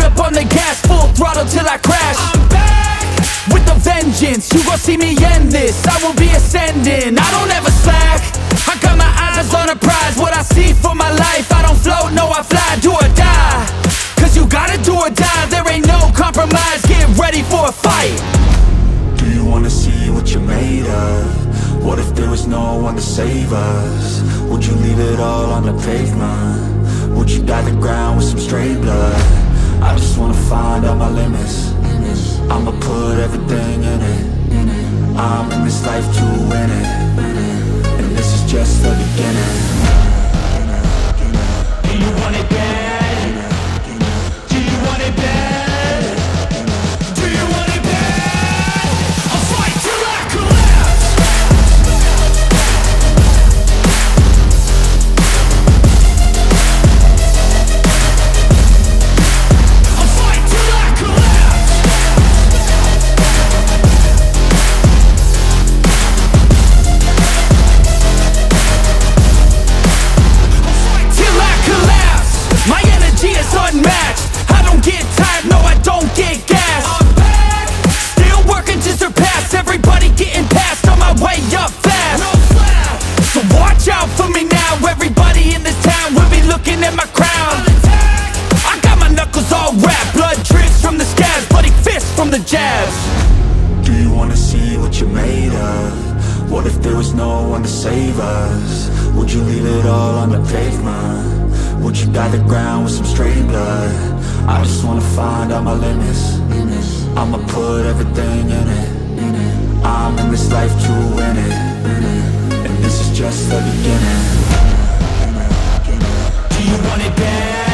up on the gas, full throttle till I crash. I'm back with a vengeance, you gon' see me end this. I will be ascending, I don't ever slack. I got my eyes on a prize, what I see for my life. I don't float, no I fly, do or die. Cause you gotta do or die, there ain't no compromise. Get ready for a fight. Do you wanna see what you're made of? What if there was no one to save us? Would you leave it all on the pavement? Would you dye the ground with some stray blood? I just wanna find out my limits. I'ma put everything in it. I'm in this life to win it, and this is just the beginning. Do you want it bad? Do you want it bad? Do you want it bad? I'll fight till I collapse. I'll fight till I collapse. I'll fight till I collapse. My energy is unmatched. I don't get tired, no I don't get gas. I'm back, still working to surpass. Everybody getting past, on my way up fast. No slap. So watch out for me now. Everybody in this town will be looking at my crown. I got my knuckles all wrapped, blood drips from the scabs, bloody fists from the jabs. Do you wanna see what you're made of? What if there was no one to save us? Would you leave it all on the pavement? Would you dye the ground with some stray blood? I just wanna find out my limits. I'ma put everything in it. I'm in this life to win it, and this is just the beginning. Do you want it bad?